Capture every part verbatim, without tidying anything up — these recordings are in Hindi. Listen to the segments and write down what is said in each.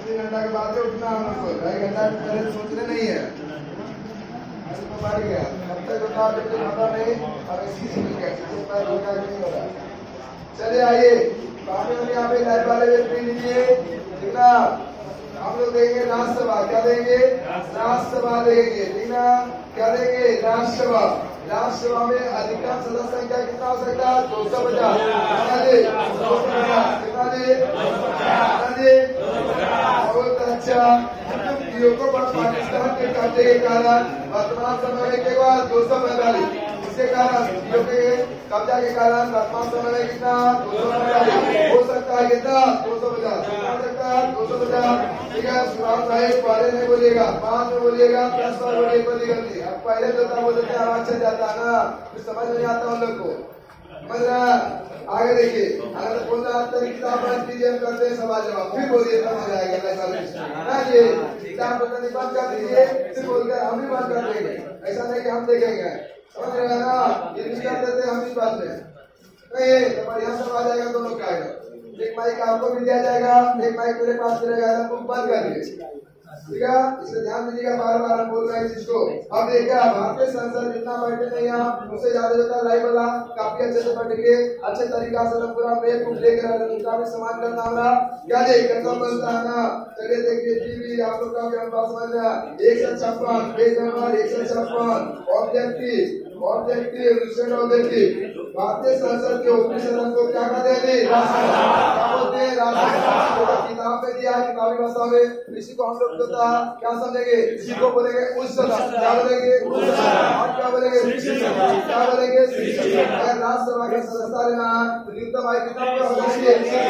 तीन घंटा के बाद उठना हम लोग को, ढाई घंटा पहले सोचने नहीं है। बढ़ गया तब तक उठा जब तक पता नहीं और इसी से मिल गया नहीं हो रहा। चलिए आइए पानी वाले यहाँ पे लाइट वाले भी पी लीजिए। ठीक ना, हम लोग देंगे राज्यसभा, क्या देंगे? राज्यसभा देंगे। ठीक ना, क्या देंगे? राज्यसभा। राज्यसभा में अधिकतम सदस्य संख्या कितना हो सकता है? दो सौ पचास। कितना जी? दो सौ पचास। कितना जी? कितना जी? बहुत अच्छा। को पाकिस्तान के कब्जे के कारण वर्तमान समय में के बाद दो सौ पैंतालीस, इसके कारण के कब्जा के कारण वर्तमान समय में कितना? दो सौ पैंतालीस हो सकता है। कितना? दो सौ पचास हो सकता है। दो सौ पचास। ठीक है, सुभाष भाई पहले नहीं बोलिएगा, बाद में बोलिएगा, दस बार बोलिए, कोई दिक्कत नहीं। अब पहले जो था बोलते थे आवाज चल जाता है ना, फिर समझ नहीं आता उन लोग को। समझ रहा? आगे देखिए, अगर बोल रहा किताब करते हैं सवाल जवाब, फिर बोलिए समझ आएगा। ना ये किताब बंद कर दीजिए, फिर बोलकर हम भी बंद कर देंगे। ऐसा नहीं कि हम देखेंगे, समझ रहे हैं ना? ये नहीं कर देते हम इस बात में नहीं, तो बढ़िया सब आ जाएगा दोनों का आएगा। एक माइक आपको भी दिया जाएगा, एक माइक मेरे पास मिलेगा, बंद कर दीजिए। ठीक है, इसे ध्यान दीजिएगा, बार बार हम बोल रहे हैं जिसको। अब देखिए भारतीय संसद जितना बैठे नहीं आप उससे ज्यादा होता लाइव वाला काफी अच्छे से बैठ के अच्छे तरीका से पूरा मेप को लेकर उनका भी सम्मान करना हमारा क्या दे करना बनता है ना। चलिए देखिए टीवी आप लोग का भी हम बात समझ रहे हैं। एक सौ छप्पन पेज नंबर एक सौ छप्पन ऑब्जेक्टिव ऑब्जेक्टिव ऑब्जेक्टिव भारतीय संसद के ऊपरी सदन को क्या कहते हैं? क्या बोलते हैं? किताब में दिया है, किताबी भाषा में। इसी को हम लोग क्या समझेंगे? इसी को बोलेंगे उच्च सदन। क्या बोलेंगे? उच्च सदन। और क्या बोलेंगे? क्या बोलेंगे? राज्यसभा के सदस्य लेना न्यूनतम आयु कितना होना चाहिए?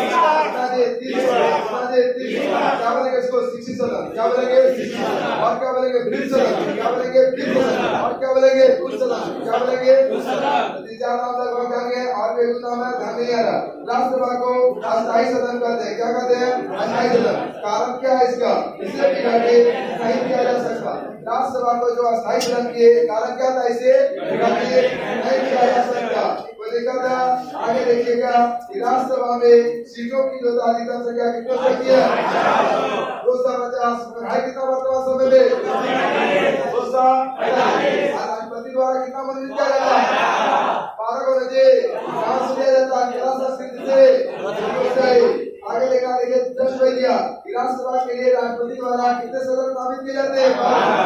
क्या बोलेंगे इसको? शिक्षित सदन। क्या बोलेंगे? और क्या बोलेंगे? वृद्ध सदन। क्या बोलेंगे? वृद्ध सदन। और क्या बोलेंगे? उच्च सदन। क्या बोलेंगे? उच्च सदन। और भी नाम है धर्मीरा। राज्यसभा को अस्थायी सदन कहते हैं। क्या कहते हैं? अस्थायी सदन। कारण क्या है इसका? इसे बिगाड़ के नहीं किया जा सकता। राज्यसभा को जो अस्थायी सदन किए, कारण क्या था? इसे बिगाड़ के नहीं किया जा सकता। कोई दिक्कत है? आगे देखिएगा, राज्यसभा में सीटों की जो अधिकतम संख्या कितनी होती है? दो सौ पचास। कितना वर्तमान समय में? दो सौ राष्ट्रपति द्वारा कितना मंजूर किया जाता है? बारह को रजे कहाँ से दिया जाता है? केरला संस्कृति से। आगे देखा देखिए दस दिया राज्यसभा के लिए राष्ट्रपति द्वारा कितने सदस्य नामित किए जाते हैं?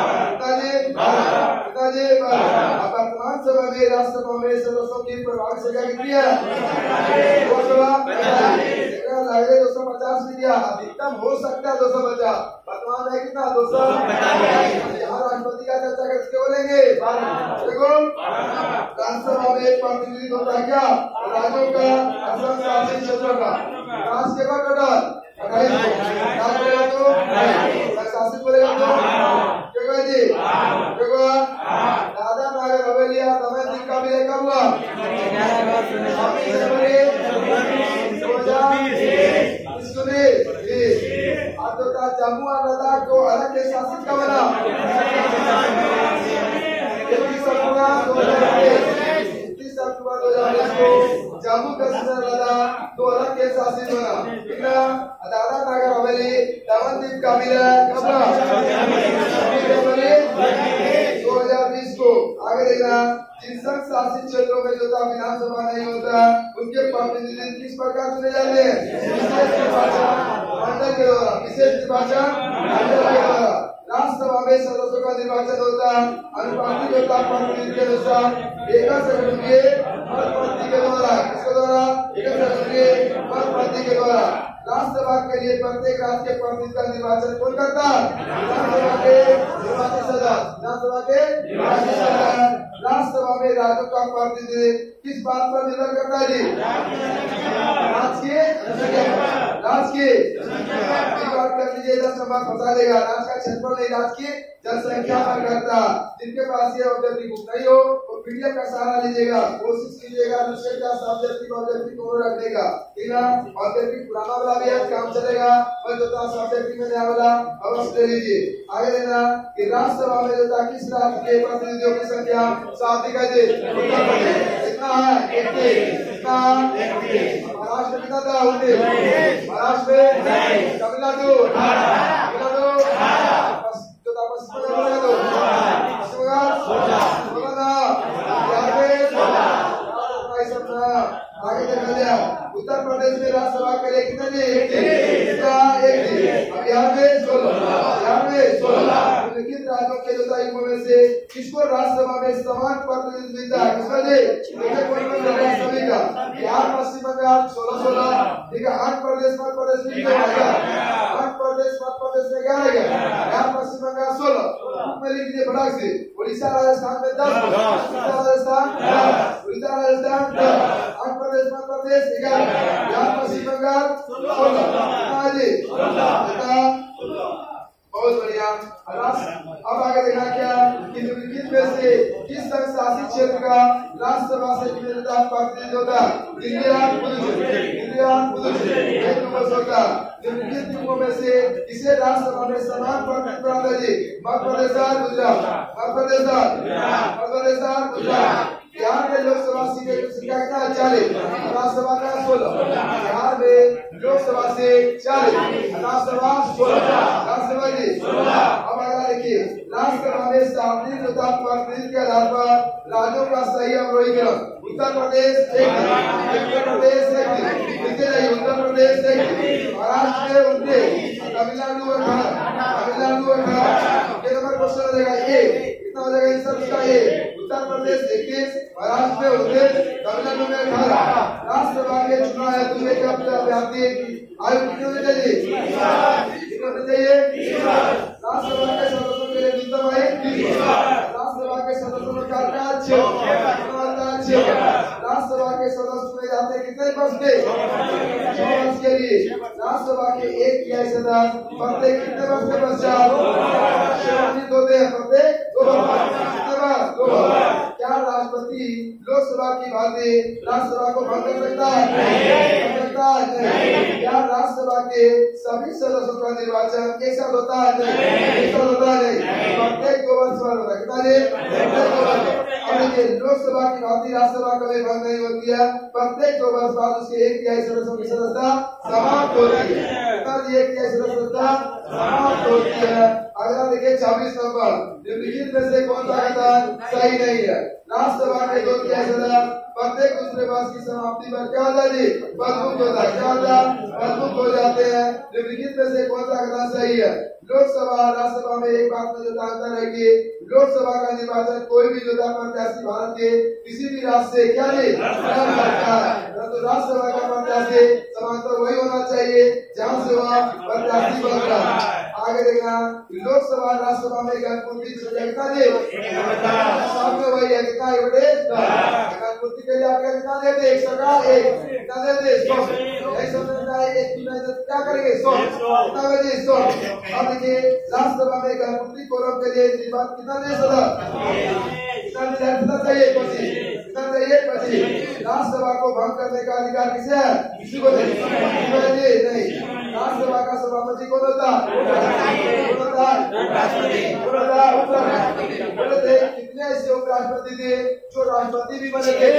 पिताजी वर्तमान समय में राज्यसभा में सदस्यों की प्रभावी संख्या कितनी है? दो सौ पचास दिया, अधिकतम हो सकता है दो सौ पचास। वर्तमान है कितना? दो सौ। यहाँ राष्ट्रपति का चर्चा करके बोलेंगे देखो राज्यसभा में एक प्रतिनिधित्व होता है क्या? राज्यों का असम शासित क्षेत्रों का राष्ट्र के बाद टोटल अट्ठाईस को शासित बोलेगा तो क्या जी? दादा नागर हवेलिया तमिल दिन का भी देखा हुआ जम्मू और लद्दाख को अलग के शासित का बना इक्कीस अक्टूबर दो हजार इक्कीस अक्टूबर दो हजार को जम्मू कश्मीर लद्दाख तो अलग के शासित बना। ठीक है, दादा नागर हवेली दमन द्वीप का मिला कब दो हजार बीस को। आगे देखना जिन संघ शासित क्षेत्रों में जो था विधानसभा नहीं होता उनके प्रतिनिधित्व किस प्रकार चुने जाते हैं? विशेष निर्वाचन मंडल के द्वारा। विशेष निर्वाचन मंडल के द्वारा राज्यसभा में सदस्यों का निर्वाचन होता है अनुपातिक होता प्रतिनिधि के अनुसार एक संगठनीय पद के द्वारा। किसके द्वारा? एक संगठनीय पद के द्वारा। राज्यसभा के लिए प्रत्येक राज्य के प्रतिनिधि का निर्वाचन कौन करता है? विधानसभा के निर्वाचित सदस्य। विधानसभा के निर्वाचित सदस्य। राज्यसभा में राज्यों का प्रतिनिधि किस बात पर निर्भर करता है जी? राजकीय राजकीय बात कर लीजिए, दस नंबर फंसा देगा। राज्य का क्षेत्रफल नहीं, राजकीय जनसंख्या पर करता। जिनके पास ये ऑब्जेक्टिव बुक नहीं हो तो पीडीएफ का सहारा लीजिएगा, कोशिश कीजिएगा दूसरे क्लास ऑब्जेक्टिव ऑब्जेक्टिव दोनों रखने का। ठीक है, ऑब्जेक्टिव पुराना वाला भी है काम चलेगा, पर जो था ऑब्जेक्टिव में नया वाला अवश्य ले लीजिए। आगे देना कि राज्यसभा में जो था किस राज्य के प्रतिनिधियों की संख्या सात है जी? कितना है? कितना? महाराष्ट्र कितना था? महाराष्ट्र में तमिलनाडु किसको राज्यसभा में समान प्रतिनिधित्व मिलता है? किसको जी? देखिए कौन कौन लग रहा है सभी का। बिहार, पश्चिम बंगाल सोलह सोलह, ठीक है। आठ प्रदेश मध्य प्रदेश में क्या है? आठ प्रदेश मध्य प्रदेश में क्या है? बिहार, पश्चिम बंगाल सोलह। में लिख दीजिए फटाक से। उड़ीसा राजस्थान में दस, उड़ीसा राजस्थान दस, उड़ीसा राजस्थान दस, आठ प्रदेश मध्य प्रदेश ग्यारह, बिहार पश्चिम बंगाल सोलह। कितना जी? बहुत बढ़िया। अब आगे देखना क्या कि निम्नलिखित में से किस संघ शासित क्षेत्र का राज्यसभा से प्रतिनिधित्व होता है? India, Puducherry, India, Puducherry. एक नंबर होता है। निम्नलिखित युगों में से किसे राज्यसभा में समान प्रतिनिधित्व प्राप्त है जी? मध्य प्रदेश, गुजरात, मध्य प्रदेश, मध्य प्रदेश, गुजरात। बिहार में लोकसभा सीटें की संख्या कितना है? चालीस, राज्यसभा का सोलह। बिहार में लोकसभा से चालीस, राज्यसभा सोलह, राज्यसभा जी सोलह। अब अगला देखिए, राज्यसभा में सार्वजनिक तथा प्रतिनिधित्व के आधार पर राज्यों का सही अवरोही क्रम। उत्तर प्रदेश एक, उत्तर प्रदेश एक, उत्तर प्रदेश एक, महाराष्ट्र में उन्नीस, तमिलनाडु अठारह, तमिलनाडु अठारह। ये नंबर क्वेश्चन हो जाएगा ए, कितना हो जाएगा आंसर इसका ए? उत्तर प्रदेश इक्कीस, महाराष्ट्र में उन्नीस, तमिलनाडु में अठारह। राज्यसभा के चुनाव हेतु एक अभ्यर्थी आयु कितनी होनी चाहिए? कितनी होनी चाहिए? राज्यसभा के सदस्यों के लिए न्यूनतम आयु तीस। राज्यसभा के सदस्यों का कार्य छह, राज्यसभा के सदस्य चुने जाते हैं कितने वर्ष के? छह वर्ष के लिए। राज्यसभा के एक तिहाई सदस्य प्रत्येक कितने वर्ष के पश्चात सेवानिवृत्त होते हैं? प्रत्येक दो वर्ष। कितने वर्ष? दो वर्ष। क्या राष्ट्रपति लोकसभा की भांति राज्यसभा को भंग कर सकता है? नहीं सकता है। क्या राज्यसभा के सभी सदस्यों का निर्वाचन एक साथ होता है? नहीं एक साथ होता है। नहीं, प्रत्येक दो वर्ष बाद होता है। कितना जी? प्रत्येक दो वर्ष। अब देखिए, लोकसभा की भांति राज्यसभा कभी भंग नहीं होती है। प्रत्येक दो वर्ष बाद उसके एक तिहाई सदस्यों की सदस्यता समाप्त होती है। कितना जी? एक तिहाई सदस्यता समाप्त होती है। अगला देखिए छब्बीस नंबर, निम्नलिखित में से कौन सा कथन सही नहीं है? राज्यसभा के दो तिहाई सदस्य प्रत्येक दूसरे वर्ष की समाप्ति पर क्या होता है जी? पदमुक्त होता है। क्या होता है? पदमुक्त हो जाते हैं। निम्नलिखित में से कौन सा कथन सही है? लोकसभा राज्यसभा में एक बात में जो अंतर है कि लोकसभा का निर्वाचन कोई भी योद्धा प्रत्याशी भारत के किसी भी राज्य से क्या जी लड़ सकता है, परंतु राज्यसभा का प्रत्याशी समांतर वही होना चाहिए जहाँ से वह प्रत्याशी बन रहा है। आगे देखना, लोकसभा राज्यसभा में गणपूर्ति कितना जी? सामने वही है। कितना है बेटे? गणपूर्ति के लिए आप कितना देते? एक सरकार एक कितना देते? सौ। एक सौ एक क्या करेंगे? सौ। कितना बजे? सौ। अब देखिए, राज्यसभा में गणपूर्ति कोरम के लिए निर्वाचन कितना दे सदस्य? कितना कितना चाहिए? पच्चीस। कितना चाहिए? पच्चीस। राज्यसभा को भंग करने का अधिकार किसे है? किसी को नहीं। नहीं, राज्यसभा का सभापति कौन होता है? कितने ऐसे उपराष्ट्रपति थे जो राष्ट्रपति भी बने थे?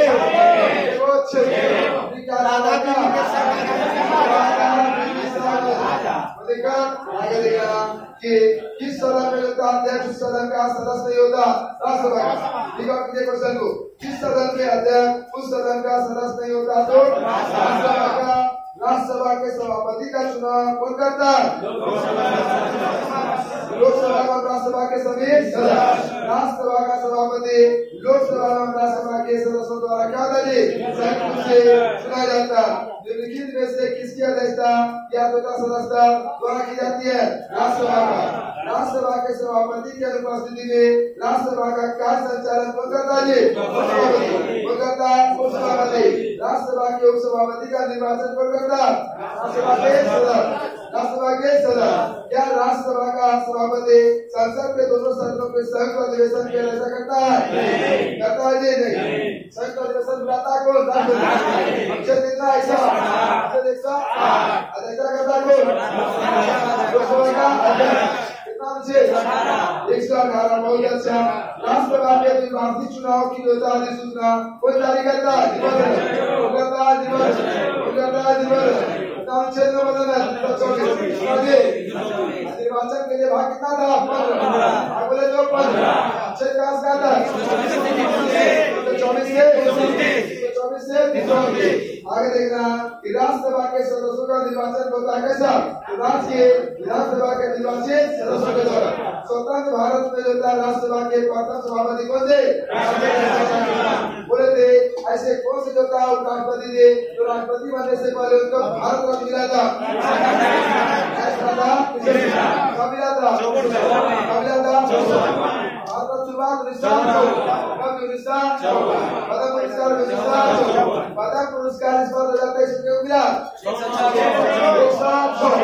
आगे देखा कि किस सदन में होता अध्यक्ष उस सदन का सदस्य नहीं होता राज्यसभा का। ठीक है, क्वेश्चन को, किस सदन में अध्यक्ष उस सदन का सदस्य नहीं होता तो राज्यसभा का राज्यसभा के सभापति का चुनाव कौन करता है? लोकसभा में राज्यसभा के सभी सदस्य, राज्यसभा का सभापति लोकसभा में राज्यसभा के सदस्यों द्वारा क्या होता है? संयुक्त रूप से चुना जाता है। निम्नलिखित में से किसकी अध्यक्षता या तथा सदस्यता द्वारा की जाती है? राज्यसभा का। राज्यसभा के सभापति की अनुपस्थिति में राज्यसभा का कार्य संचालन कौन करता है? कौन करता है? उपसभापति। राज्यसभा के उपसभापति का निर्वाचन कौन करता है? राज्यसभा के सदस्य। राज्यसभा के सदस्य। क्या राज्यसभा का सभापति संसद के दोनों सदनों के संयुक्त अधिवेशन की अध्यक्षता करता है? करता है जी? नहीं। संयुक्त अधिवेशन बुलाता कौन? कितना ऐसा अध्यक्षता करता कौन? लोकसभा का अध्यक्ष। कितना एक सौ अठारह। बहुत अच्छा। राज्यसभा के द्विवार्षिक चुनाव की योजना अधिसूचना कोई जारी करता है? दिवस दिवस दिवस निर्वाचन के लिए भाग कितना था? पंद्रह। बोले जो पंद्रह छह का था चौबीस के छब्बीस से आगे देखना विधानसभा के सदस्यों का निर्वाचन होता है कैसा? राज्य के विधानसभा के निर्वाचित सदस्यों के द्वारा। स्वतंत्र भारत में जो था राज्यसभा के प्रथम सभापति कौन थे? बोले थे ऐसे कौन से जो था उपराष्ट्रपति थे जो राष्ट्रपति बनने से पहले उनको भारत रत्न मिला था? ऐसा था कब मिला था? कब मिला था? भारत शुरुआत उन्नीस सौ कब उन्नीस सौ पद्म पुरस्कार उन्नीस सौ पद्म पुरस्कार इस बार दो हजार तेईस में मिला एक सौ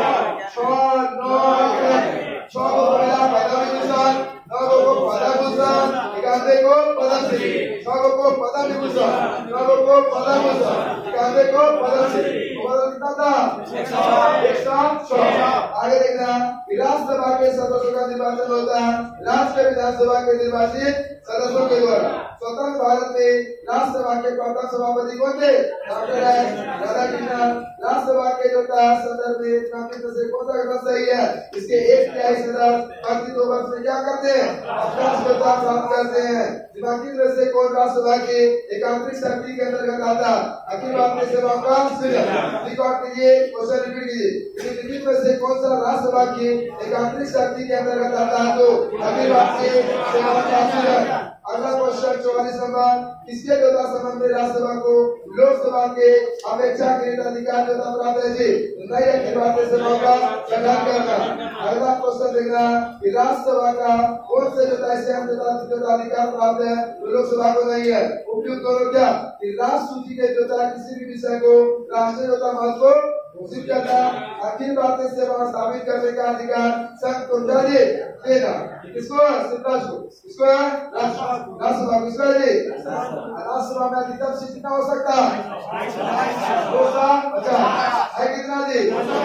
छह नौ छह को मिला पद्म विभूषण, नौ को पद्म भूषण, इक्यानवे को पद्मश्री, छह को पद्म विभूषण, नौ को पद्म भूषण, इक्यानवे को पद्मश्री। कितना था? एक सौ छह। आगे देखना विधानसभा के सदस्यों का निर्वाचन होता है राष्ट्रीय विधानसभा के निर्वाचित सदस्यों के द्वारा। स्वतंत्र भारत में राज्यसभा के प्रथम सभापति कौन थे? डॉक्टर राधाकृष्णन। राज्यसभा के जो था संदर्भ में में से कौन सा गठन सही है? इसके एक तिहाई सदस्य प्रति दो वर्ष में क्या करते हैं? अपना सदस्यता प्राप्त करते हैं। दिमागी में से कौन राज्यसभा की एकांतरिक शक्ति के अंतर्गत आता? अखिल भारतीय सेवाओं का रिकॉर्ड कीजिए, क्वेश्चन रिपीट कीजिए। निम्नलिखित में से कौन सा राज्यसभा की एकांतरिक शक्ति के अंतर्गत आता है? तो अखिल भारतीय सेवाओं का। अगला क्वेश्चन चौवालीस नंबर, किसके जोता संबंध में राज्यसभा को लोकसभा के अपेक्षा अधिकार जोता प्राप्त है जी? नई अखिल भारतीय सेवाओं का गठन करना। अगला क्वेश्चन देखना कि राज्यसभा का कौन से जोता ऐसे जोता अधिकार प्राप्त है तो लोकसभा को नहीं है? उपयुक्त करो क्या कि राष्ट्र सूची के जोता किसी भी विषय को राष्ट्रीय जोता महत्व घोषित करना, अखिल भारतीय सेवा स्थापित करने का अधिकार संघ को जारी देना। किसको? किसको? राज्यसभा। किसको जी? राज्यसभा में अधिकतम सीट कितना हो सकता है? दो सौ पचास है। कितना जी?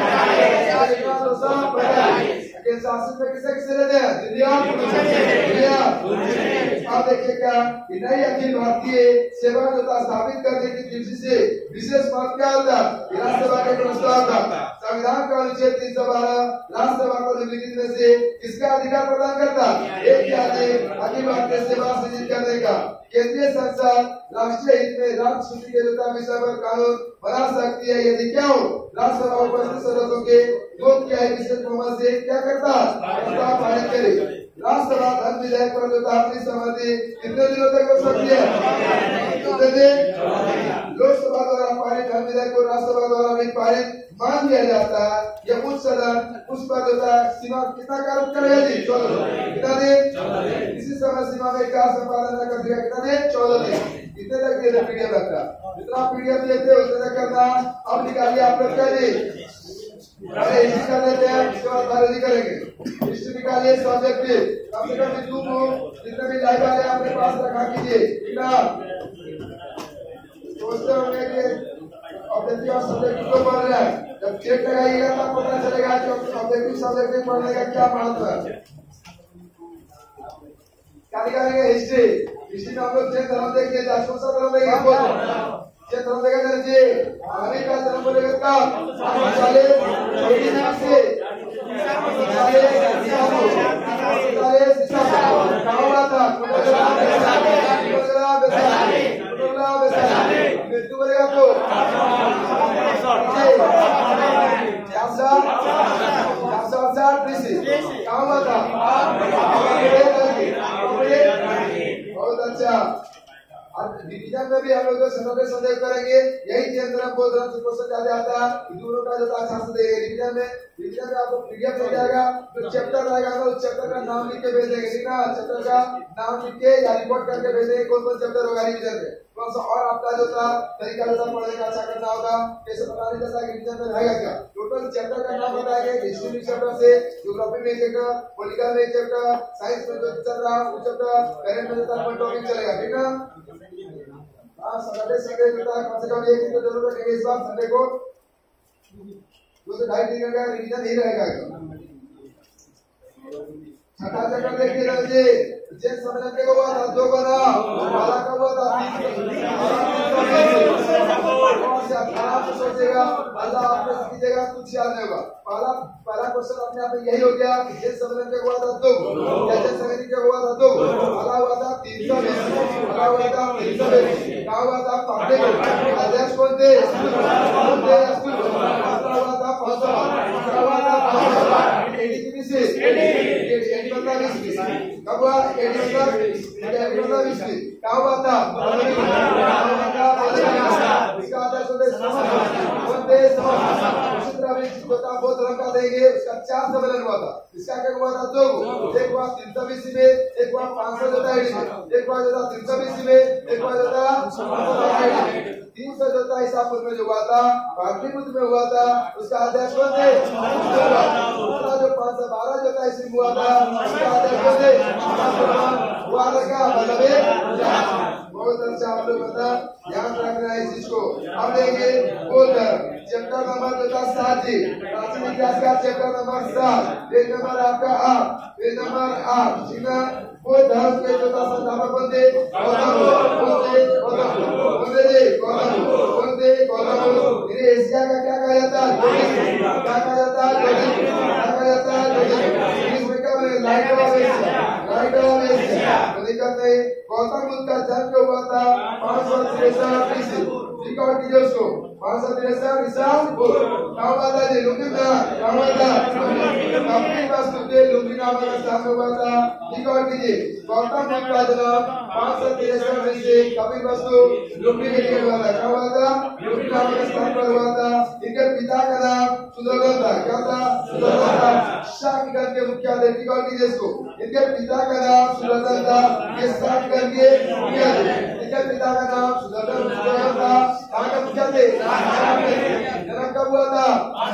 दो सौ पचास। शासित में किसे किसे लेते हैं? दिल्ली। आप देखिए क्या कि नई अखिल भारतीय सेवा जोता स्थापित करने की दृष्टि से विशेष महत्व क्या होता है? राज्यसभा के प्रस्ताव का संविधान का अनुच्छेद तीन सौ बारह राज्यसभा को निम्नलिखित में से किसका अधिकार प्रदान करता? एक तिहाई अखिल भारतीय सेवा सृजित करने का। केंद्रीय संसद राष्ट्रीय हित में राज्य सूची के जोता विषय पर कानून बना सकती है यदि क्या हो? राज्यसभा उपस्थित सदस्यों के दो तिहाई विशेष बहुमत से क्या करता? प्रस्ताव पारित करे। राज्यसभा धन विधेयक पर जोता अपनी सहमति कितने दिनों तक हो सकती है? कितने दिन? लोकसभा द्वारा पारित धन विधेयक को राज्यसभा द्वारा नहीं पारित मान दिया जाता है। यह उच्च सदन उस पर जोता सीमा कितना कार्य करेगा जी? चौदह। कितना दिन? इसी समय सीमा में कार्य संपादन न कर दिया कितना दिन? चौदह दिन। कितने तक दिए थे पीडीएफ लगता? जितना पीडीएफ दिए थे उतने तक करना। अब निकालिए आप लोग क्या जी? अरे हिस्ट्री कर लेते हैं, उसके बाद बायोलॉजी करेंगे। हिस्ट्री निकालिए सब्जेक्टिव कम से कम दो को जितने भी लाइव वाले अपने पास रखा कीजिए। सोचते होंगे कि ऑब्जेक्टिव और सब्जेक्टिव को पढ़ रहे हैं, जब चेक लगाइएगा तब पता चलेगा कि ऑब्जेक्टिव सब्जेक्टिव पढ़ने का क्या महत्व है। क्या निकालेंगे? हिस्ट्री। हिस्ट्री में हम लोग जैन धर्म देखिए, कौन सा धर्म देखेंगे? जैन धर्म देखा जाए हमें का धर्म बोलेगा कब? चालीस से मृत्यु बोलेगा तो बहुत अच्छा। डिवीजन में भी हम लोग सैटरडे संडे करेंगे, यही धर्म बौद्ध धर्म से क्वेश्चन ज्यादा आता है। दोनों का जो अच्छा से देंगे डिवीजन में। डिवीजन में आपको पीडीएफ मिल जाएगा, जो चैप्टर रहेगा ना उस चैप्टर का नाम लिख के भेज देंगे। ठीक है, चैप्टर का नाम लिख के या रिपोर्ट करके भेज देंगे कौन कौन चैप्टर होगा डिवीजन में। कौन सा और आपका जो था तरीका जो पढ़ने का अच्छा करना होगा, कैसे पता नहीं चलता कि डिवीजन में रहेगा क्या। टोटल चैप्टर का नाम बताएंगे, हिस्ट्री में चैप्टर से, ज्योग्राफी में चैप्टर, पॉलिटिकल में चैप्टर, साइंस में जो चल रहा है वो चैप्टर, करंट में जो टॉपिक चलेगा। ठीक है, हाँ सैटरडे संडे होता है, कम से कम एक दिन तो जरूर रखेंगे इस बार संडे को। दो से ढाई दिन का रिवीजन ही रहेगा। छठा चक्कर देखिए जी, जिस समय के हुआ था दो बना, वाला का हुआ था आराम से सोचेगा, अल्लाह आपने कीजिएगा, कुछ याद नहीं होगा। पहला पहला क्वेश्चन अपने आप में यही हो गया कि जिस समय के हुआ था दो, या जिस समय के हुआ था दो, वाला हुआ था तीन सौ बीस, वाला हुआ था तीन सौ बीस, क्या हुआ था पकड़े को, अध्यक्ष कौन थे, कौन थे स्कूल, दूसरा हुआ था पाँच सौ, दूसरा हुआ था पाँच सौ, एटी की से, एटी बंदा बीस की, कब हुआ एटी बंदा एटी बंदा बीस की, क्या हुआ था, इसका अध्यक्ष होते समझ, कौन थे समझ, उसी तरह भी होता बहुत रंग का देंगे, उसका चार सम्मेलन हुआ था, इसका क्या हुआ था दो, एक हुआ तीन सौ बीस में, एक हुआ पाँच सौ जोता एडी में, एक हुआ जोता तीन सौ बीस में, एक हुआ जोता पाँच सौ एडी में, तीन सौ जोता ईसापुर में जो हुआ था, पाटलिपुत्र में हुआ था, उसका अध्यक्ष कौन थे, दूसरा जो पाँच सौ बारह जोता इसी में हुआ था, उसका अध्यक्ष कौन थे, हुआ था क्या मतलब बहुत अच्छा आप लोग बता याद रखना है इस चीज को। अब देंगे बोध चैप्टर नंबर जो था सात जी, प्राचीन इतिहास का चैप्टर नंबर सात, पेज नंबर आपका आठ, पेज नंबर आठ, ठीक है। बोध धर्म के जो था संस्थापक कौन थे, गौतम कौन थे, गौतम कौन थे, गौतम कौन थे, गौतम। फिर एशिया का क्या कहा जाता है, क्या कहा जाता है, क्या कहा जाता है, इसमें क्या बने light of Asia, light of Asia. तो दिक्कत नहीं, गौतम बुद्ध का जन्म हुआ था पाँच सौ तिरसठ ईस्वी, रिकॉर्ड कीजिए उसको, पाँच सौ तिरसठ ईसा पूर्व। क्या हुआ था जी, लुम्बिनी क्या हुआ था, कपिल वस्तु के लुम्बिनी नाम का स्थान हुआ था, रिकॉर्ड कीजिए। गौतम बुद्ध का जन्म पाँच सौ तिरसठ में से कपिल वस्तु लुम्बिनी के लिए हुआ था, क्या हुआ था, लुम्बिनी नाम के स्थान पर हुआ था। इनके पिता का नाम सुदर्शन था, क्या था, सुदर्शन था, शाकगढ़ के मुखिया थे, रिकॉर्ड कीजिए इसको। इनके पिता का नाम सुदर्शन था, ये शाकगढ़ के मुखिया थे। इनके पिता का नाम सुदर्शन सुदर्शन था, कहाँ का मुखिया थे, जन्म कब हुआ था,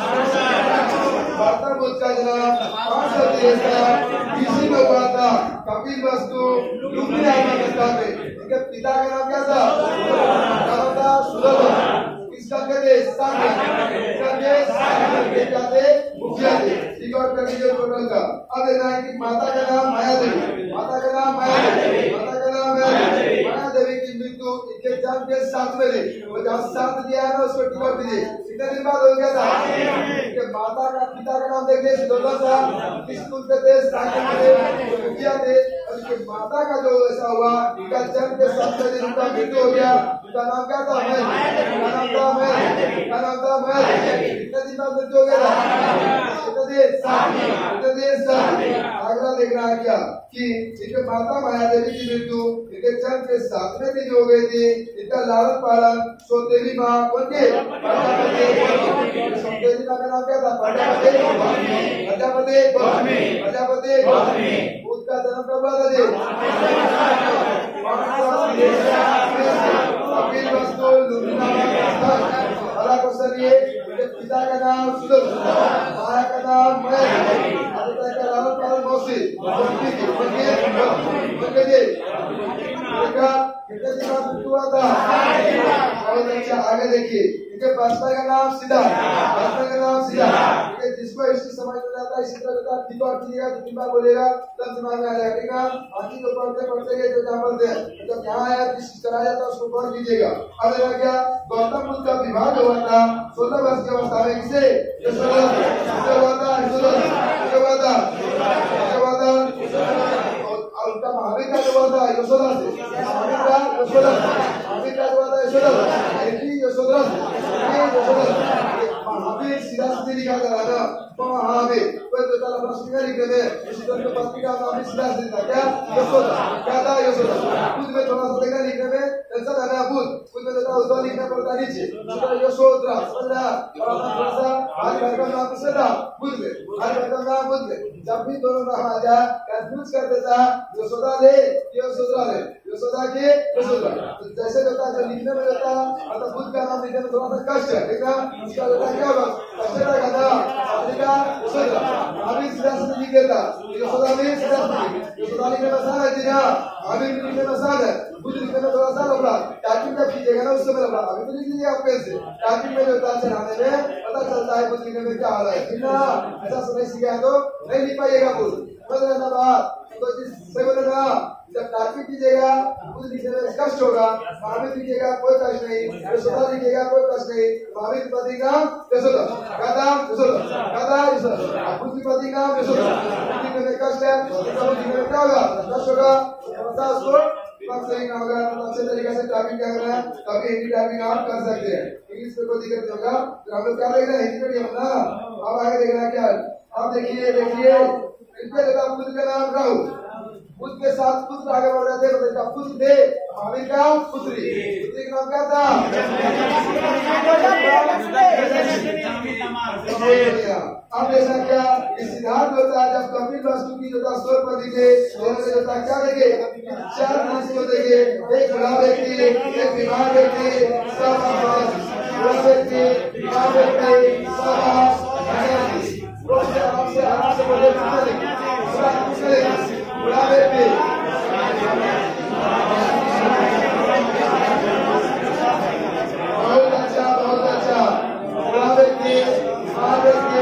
गौतम बुद्ध का जन्म पाँच सौ तिरसठ ईस्वी में हुआ था, कपिल वस्तु लुम्बिनी नाम के स्थान पे। इनके पिता का नाम क्या था, नाम था सुदर्शन, इसका कहते इसका के क्या थे, मुखिया थे, रिकॉर्ड कर लीजिए टोटल का। अब देखना है कि माता का नाम माया देवी, माता का नाम माया देवी, माता का नाम माया देवी, माया देवी की मृत्यु इनके जन्म के साथ में थी, वो जहाँ साथ दिया है ना उसको टिकट दीजिए, कितने दिन बाद हो गया था। इनके माता का पिता का नाम देखिए सुदर्शन था, किस कुल के थे, मुखिया थे। और इनके माता का जो ऐसा हुआ, इनका जन्म के साथ में इनका मृत्यु हो गया, इनका नाम क्या था, इनका नाम था इनका नाम था महल। कितने दिन बाद मृत्यु हो गया था, कितने दिन, कितने दिन साथ। अगला देखना है क्या कि इनके माता माया देवी की मृत्यु इनके जन्म के साथ में भी हो गई थी। इनका लालन पालन सौतेली माँ कौन के, सौतेली माँ का नाम क्या था, प्रजापति, प्रजापति, प्रजापति। बुद्ध का जन्म कब हुआ था जी, कपिल वस्तु लुम्बिनी वाला क्वेश्चन ये। पिता का नाम सुदर्शन, माया का नाम महल, का लालन पालन मौसी, कितने दिन बाद मृत्यु हुआ था, बहुत अच्छा। आगे देखिए इनके पासवान का नाम सीधा, पासवान का नाम सीधा, जिसको इसकी समझ में आता है इसी तरह का ठीक और कीजिएगा, तो तीन बार बोलेगा तब दिमाग में आ जाएगा, ठीक है। बाकी जो पढ़ते पढ़ते ये जो जहाँ पढ़ते हैं जब यहाँ आया किस तरह जाता है उसको पढ़ लीजिएगा। अब देखा क्या, गौतम बुद्ध का विवाह जो हुआ था सोलह वर्ष की अवस्था में, किसे, यशोदा हुआ था, यशोदा हुआ था, हुआ था। और उनका महावीर का जो हुआ था यशोदा से, महावीर का यशोदा, महावीर का जो हुआ था यशोदा, यशोदा महावीर सीधा सीधे लिखा जा रहा था, महावीर कोई तो ताला प्रश्न लिखने में इसी तरह पत्रिका में सीधा सीधा था, क्या यशोदा, क्या था यशोदा। कुछ में थोड़ा सा देखना लिखने में ऐसा था ना, बुद्ध कुछ में देता उसका लिखना पड़ता नीचे, यशोदा समझ रहा। और अपना थोड़ा सा आज घर का नाम से था बुद्ध में, आज घर का नाम बुद्ध में, जब भी दोनों नाम आ जाए कंफ्यूज कर देता, यशोदा ले यशोदा ले, यशोदा के यशोदा। जैसे होता है लिखने में रहता है, मतलब बुद्ध का नाम लिखने में थोड़ा सा कष्ट है, ठीक है। उसका बेटा क्या होगा, कष्ट रहेगा ना, अफ्रीका यशोदा, अभी सीधा सीधा लिख देता, यशोदा में सीधा सीधा, यशोदा लिखने में आसान है जी, हाँ अभी लिखने में आसान है, बुद्ध लिखने में थोड़ा सा लफड़ा। टाइपिंग जब कीजिएगा ना उस समय लफड़ा, अभी तो लिख लीजिए आप पेन से, टाइपिंग में जो होता है चढ़ाने में पता चलता है बुद्ध लिखने में क्या हाल है, ठीक है। ऐसा समय सीखा है तो नहीं लिख पाइएगा बुद्ध, समझ रहे ना बात? तो इससे बोले ना जब टारगेट कीजिएगा कुछ लिखने में कष्ट होगा, महावीर लिखिएगा कोई कष्ट नहीं, यशोदा लिखिएगा कोई कष्ट नहीं, महावीर की पति का यशोदा, का नाम यशोदा, का नाम यशोदा, खुद की पति का यशोदा, लिखने में कष्ट है, लिखने में क्या होगा? कष्ट होगा, समझता उसको दिमाग सही ना होगा, अच्छे तरीके से टाइपिंग क्या करना है, तभी हिंदी टाइपिंग आप कर सकते हैं। इंग्लिश में कोई दिक्कत नहीं होगा, तो हम लोग क्या देखना हिंदी में नहीं होना, अब आगे देखना क्या है? अब देखिए देखिए इसमें देखा खुद का नाम राहु, खुद के साथ पुत्र आगे बढ़ रहे थे, तो पुत्र थे महावीर का पुत्री, पुत्री का नाम क्या था? अब ऐसा क्या सिद्धार्थ होता है जब कपिल वस्तु की जो था सोलपति के जो था क्या देंगे? चार मनुष्य देंगे, एक बड़ा व्यक्ति, एक बीमार व्यक्ति, सब बड़ा व्यक्ति, बीमार व्यक्ति, सब आराम से आराम से बोले बड़ा व्यक्ति बहुत अच्छा बहुत अच्छा बड़ा व्यक्ति बीमार व्यक्ति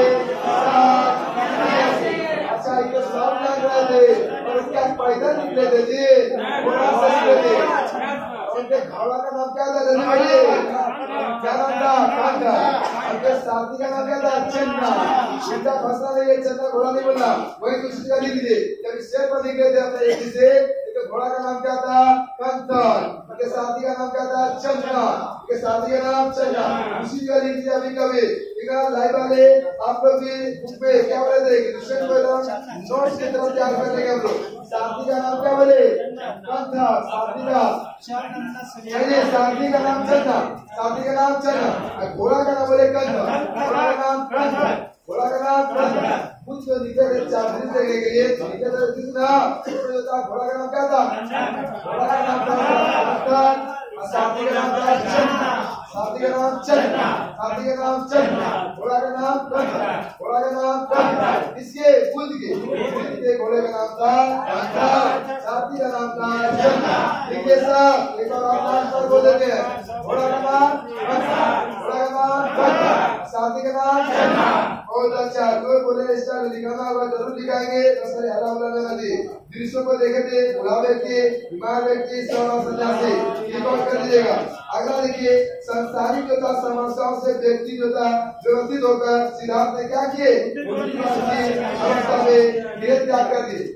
अच्छा ये सब लग रहे थे और क्या पैदल निकले थे जी बड़ा से निकले थे उनके घोड़ा का नाम क्या था भाई क्या नाम था कांटा उनके साथी का नाम क्या था चंदा चंदा फंसा नहीं है चंदा घोड़ा नहीं बोला वही दूसरी का लिख दीजिए जब शेर पर लिख रहे थे अपने एक से घोड़ा का नाम क्या था कंचन उनके साथी का नाम क्या था चंदा उनके साथी का नाम चंदा उसी का लिख दिया अभी कभी लाइव वाले आप लोग भी बुक पे क्या बोले थे क्वेश्चन को नोट्स की तरफ तैयार कर लेंगे हम लोग साथी का नाम क्या बोले कंथा साथी का चलिए साथी का नाम चंदा साथी का नाम चंदा घोड़ा का नाम बोले कंथा घोड़ा का नाम कंथा घोड़ा का नाम कंथा कुछ तो निकले थे चाबरी से के लिए निकले थे कितना घोड़ा का नाम क्या था घोड़ा का नाम था साथी का नाम था चंदा साथी का नाम चंदा साथी का नाम चंदा घोड़ा का नाम कंथा घोड़ा का नाम कंथा इसके बुद्ध के बुद्ध के घोड़े का नाम था कंथा साथी का नाम था चंदा इनके साथ एक और नाम पर बोल देते हैं घोड़ा का नाम कंथा घोड़ा का नाम कंथा साथी का नाम चंदा बहुत अच्छा कोई बोले इस तरह लिखाना होगा जरूर लिखाएंगे दसरे हरा वाला नदी दृश्यों को देखे थे बुढ़ा व्यक्ति बीमार व्यक्ति सौरा सन्यासी रिकॉर्ड कर दीजिएगा। अगला देखिए संसारी जो था समस्याओं से व्यक्ति जो था व्यवस्थित होकर सिद्धार्थ ने क्या किए अवस्था में त्याग कर दिए।